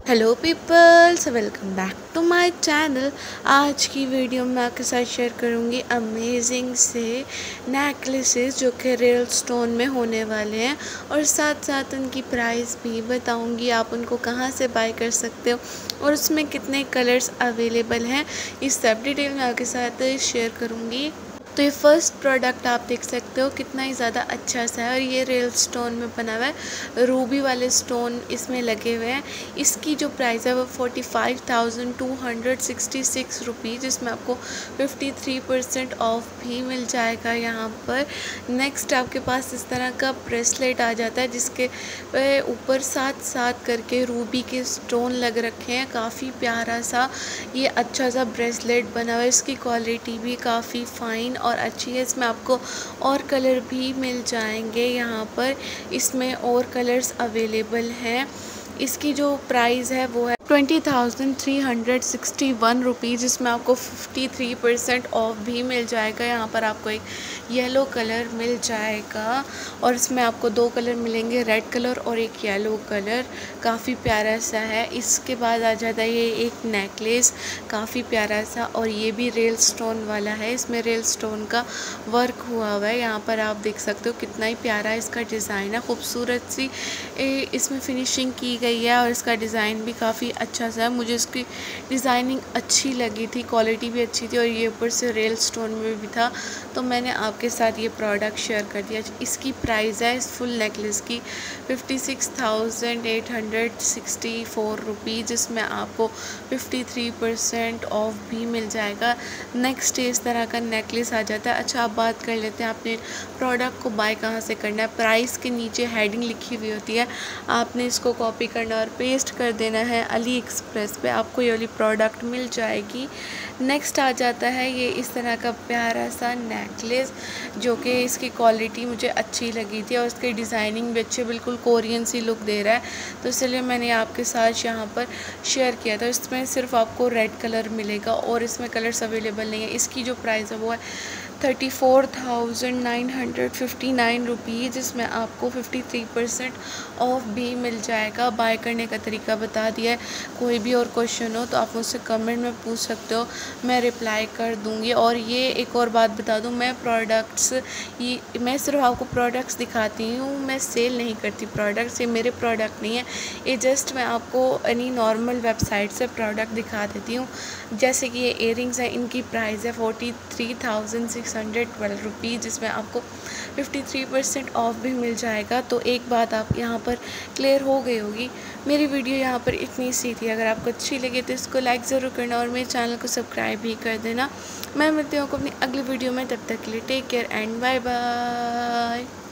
Hello peoples, welcome back to my channel. आज की video में आपके साथ शेयर करूंगी अमेजिंग से नेकलेसेस जो कि रियल स्टोन में होने वाले हैं और साथ साथ उनकी प्राइस भी बताऊंगी, आप उनको कहां से बाय कर सकते हो और उसमें कितने कलर्स अवेलेबल हैं, इस सब डिटेल में आपके साथ शेयर करूँगी। तो ये फर्स्ट प्रोडक्ट आप देख सकते हो कितना ही ज़्यादा अच्छा सा है और ये रियल स्टोन में बना हुआ है, रूबी वाले स्टोन इसमें लगे हुए हैं। इसकी जो प्राइस है वो 45,266 रुपीज़, जिसमें आपको 53% ऑफ भी मिल जाएगा यहाँ पर। नेक्स्ट आपके पास इस तरह का ब्रेसलेट आ जाता है जिसके ऊपर साथ साथ करके रूबी के स्टोन लग रखे हैं। काफ़ी प्यारा सा ये अच्छा सा ब्रेसलेट बना हुआ है। इसकी क्वालिटी भी काफ़ी फ़ाइन और अच्छी है। इसमें आपको और कलर भी मिल जाएंगे यहाँ पर, इसमें और कलर्स अवेलेबल हैं। इसकी जो प्राइस है वो है 20,361 रुपीज़, जिसमें आपको 53% ऑफ भी मिल जाएगा। यहाँ पर आपको एक येलो कलर मिल जाएगा और इसमें आपको दो कलर मिलेंगे, रेड कलर और एक येलो कलर। काफ़ी प्यारा सा है। इसके बाद आ जाता है ये एक नेकलेस, काफ़ी प्यारा सा, और ये भी रियल स्टोन वाला है। इसमें रियल स्टोन का वर्क हुआ हुआ है। यहाँ पर आप देख सकते हो कितना ही प्यारा इसका डिज़ाइन है, खूबसूरत सी इसमें फिनिशिंग की गई है और इसका डिज़ाइन भी काफ़ी अच्छा सा है। मुझे इसकी डिज़ाइनिंग अच्छी लगी थी, क्वालिटी भी अच्छी थी और ये ऊपर से रियल स्टोन में भी था, तो मैंने आपके साथ ये प्रोडक्ट शेयर कर दिया। इसकी प्राइस है इस फुल नेकलेस की 56,864 रुपीज़, जिसमें आपको 53% ऑफ भी मिल जाएगा। नेक्स्ट इस तरह का नेकलेस आ जाता है। अच्छा, आप बात कर लेते हैं आपने प्रोडक्ट को बाय कहाँ से करना है। प्राइस के नीचे हेडिंग लिखी हुई होती है, आपने इसको कॉपी करना और पेस्ट कर देना है। अली एक्सप्रेस पे आपको ये वाली प्रोडक्ट मिल जाएगी। नेक्स्ट आ जाता है ये इस तरह का प्यारा सा नेकलेस, जो कि इसकी क्वालिटी मुझे अच्छी लगी थी और इसकी डिज़ाइनिंग भी अच्छी, बिल्कुल कोरियन सी लुक दे रहा है, तो इसलिए मैंने आपके साथ यहाँ पर शेयर किया था। इसमें सिर्फ आपको रेड कलर मिलेगा और इसमें कलर्स अवेलेबल नहीं है। इसकी जो प्राइस है वो है 34,959 रुपीज़, जिसमें आपको 53% ऑफ भी मिल जाएगा। बाय करने का तरीका बता दिया है। कोई भी और क्वेश्चन हो तो आप मुझसे कमेंट में पूछ सकते हो, मैं रिप्लाई कर दूंगी। और ये एक और बात बता दूं, मैं सिर्फ आपको प्रोडक्ट्स दिखाती हूँ, मैं सेल नहीं करती प्रोडक्ट्स। ये मेरे प्रोडक्ट नहीं है, ये जस्ट मैं आपको एनी नॉर्मल वेबसाइट से प्रोडक्ट दिखा देती हूँ। जैसे कि ये इयरिंग्स हैं, इनकी प्राइस है 43,612 रुपीज़, जिसमें आपको 53% ऑफ भी मिल जाएगा। तो एक बात आप यहाँ पर क्लियर हो गई होगी। मेरी वीडियो यहाँ पर इतनी सी थी। अगर आपको अच्छी लगे तो इसको लाइक ज़रूर करना और मेरे चैनल को सब्सक्राइब भी कर देना। मैं मिलती हूँ अपनी अगली वीडियो में, तब तक के लिए take care and bye bye.